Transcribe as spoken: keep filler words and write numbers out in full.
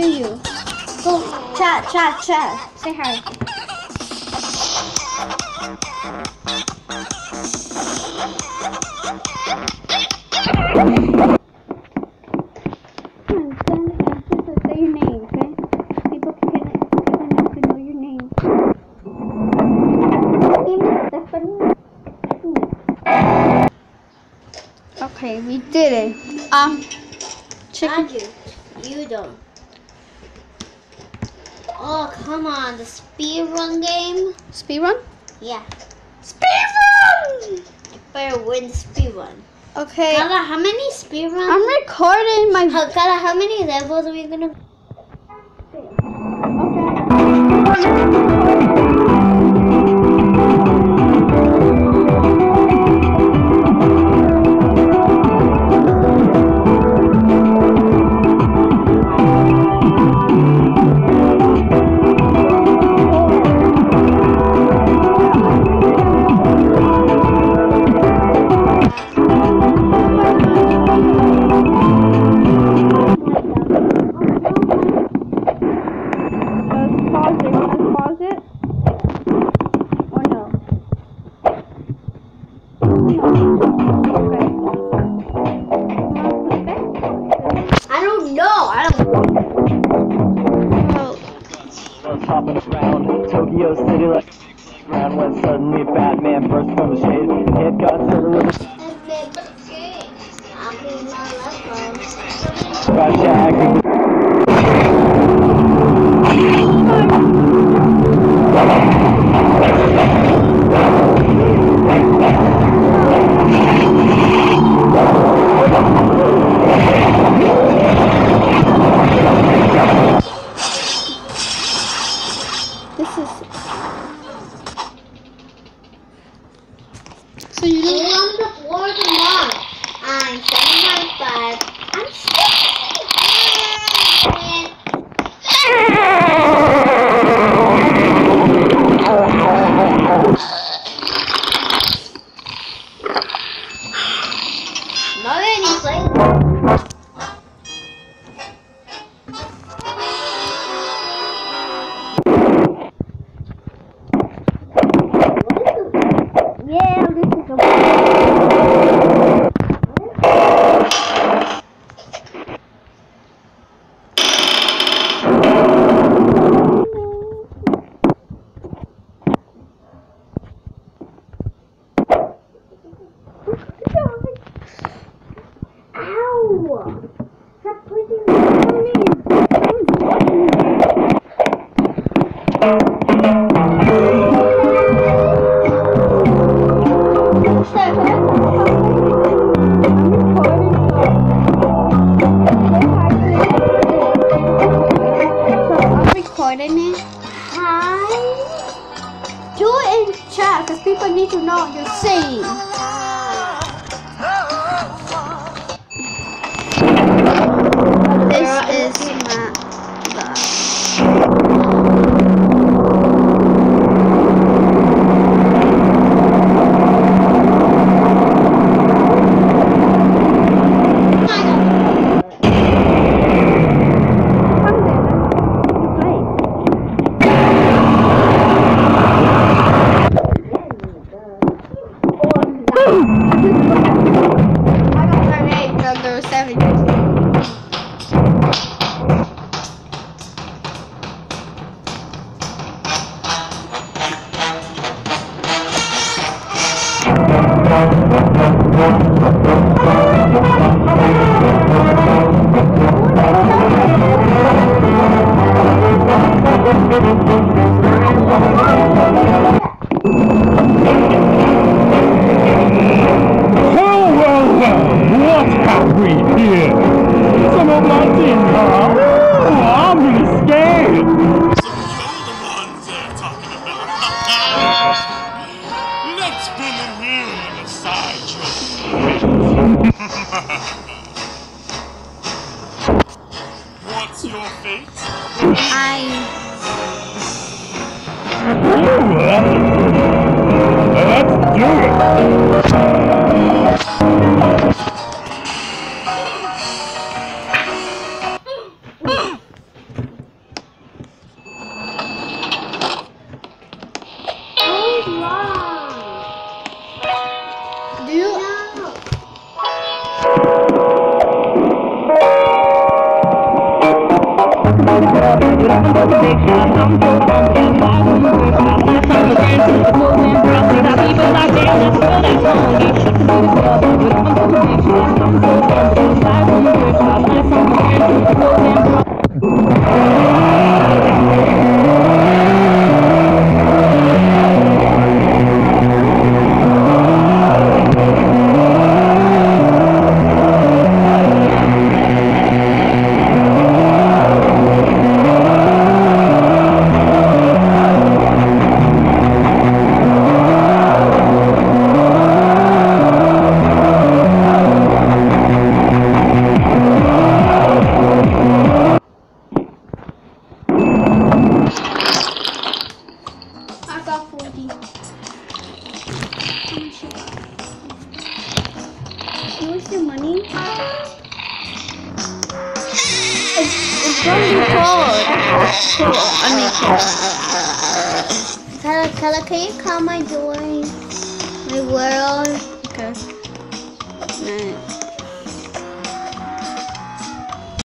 hear you. Go, chat, chat, chat. Say hi. Say your name, okay? People can, people need to know your name. Okay, we did it. Um, chicken. You, you don't. Oh, come on, the speed run game? Speed run? Yeah. Speed run! You better win the speed run. Okay. Kala, how many speed runs? I'm recording my... How, Kala, how many levels are we gonna... Hopping around Tokyo City like ground when suddenly Batman burst from the shade and hit Godzilla with a gotcha acting. This is... So you don't want the floor tomorrow. I'm seven point five. I'm not any play. Yeah, this is a... Ow! Stop pushing me. Do it in chat because people need to know what you're saying. This is my What's your fate? I. Let's do it! but I'm so big shot. I'm so bummed, and I won't break shot. Last time I ran to the moving brown. See how people like that, let's go that song. Ain't shit to do with love, but I'm so big shot. I'm so bummed, and I won't break shot. Last time I ran to the moving brown. I got forty. How much you got? You waste your money? It's, it's going to be cold. Cool. I mean cold. Kala, Kala, can you calm my joy? My world? Okay. Nice.